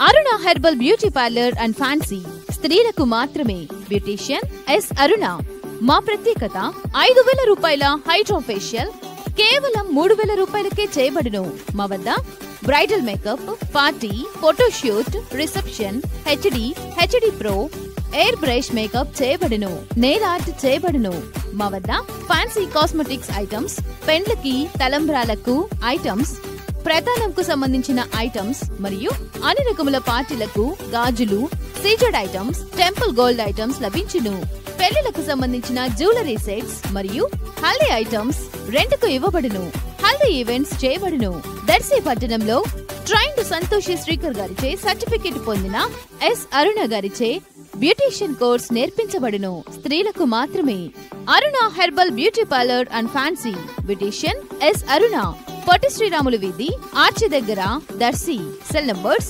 Aruna herbal beauty parlour and fancy స్త్రీలకు మాత్రమే. Beautician S Aruna. మా ప్రత్యేకత 5,000 రూపాయల హైడ్రో ఫేషియల్ కేవలం 3,000 రూపాయలకే చేయబడును. మా వద్ద bridal makeup, party, photoshoot, reception, HD pro, air brush makeup చేయబడును. నెయిల్ ఆర్ట్ చేయబడును. మా వద్ద ఫ్యాన్సీ కాస్మెటిక్స్ ఐటమ్స్, పెండ్లకి, తలంబ్రాలకు ఐటమ్స్, ప్రధానంకు సంబంధించిన ఐటమ్స్ మరియు అన్ని రకముల పార్టీలకు గాజులు, C Z items, temple gold items లభించును. పెళ్లిలకు సంబంధించిన జ్యువెలరీ సెట్స్ మరియు హల్దీ ఐటమ్స్ రెంట్కు ఇవ్వబడును. హల్దీ ఈవెంట్స్ చేయబడును. దర్శి పట్టణంలో ట్రైన్డ్ సంతోషి శ్రీకర్ గారిచే సర్టిఫికెట్ పొందిన ఎస్ అరుణ గారిచే బ్యూటీషియన్ కోర్స్ నేర్పించబడును. స్త్రీలకు మాత్రమే. Aruna herbal beauty parlour and fancy. Beautician S Aruna. Potti Sriramulu వీధి, ఆర్చి దగ్గర, దర్శి. Cell numbers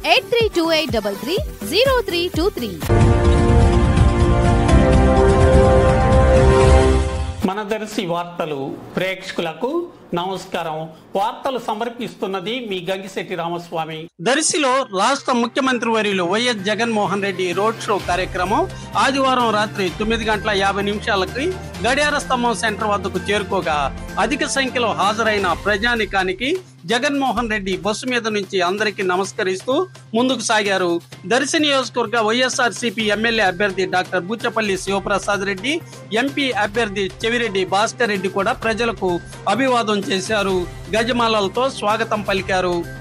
8328330323. మన దర్శి వార్తలు ప్రేక్షకులకు నమస్కారం. వార్తలు సమర్పిస్తున్నది మీ గంగిశెట్టి రామస్వామి. దర్శిలో రాష్ట్ర ముఖ్యమంత్రి వర్యులు Y S Jaganmohan Reddy road show కార్యక్రమం ఆదివారం రాత్రి 9:50 గడియార స్తంభం సెంటర్ వద్దకు చేరుకోగా అధిక సంఖ్యలో హాజరైన ప్రజానికానికి జగన్మోహన్ రెడ్డి బస్సు మీద నుంచి అందరికీ నమస్కరిస్తూ ముందుకు సాగారు. దర్శి నియోజకవర్గ వైఎస్ఆర్సీపీ ఎమ్మెల్యే అభ్యర్థి డాక్టర్ బుచ్చపల్లి శివప్రసాద్ రెడ్డి, ఎంపీ అభ్యర్థి చెవిరెడ్డి భాస్కర్ రెడ్డి కూడా ప్రజలకు అభివాదం చేశారు. గజమాలలతో స్వాగతం పలికారు.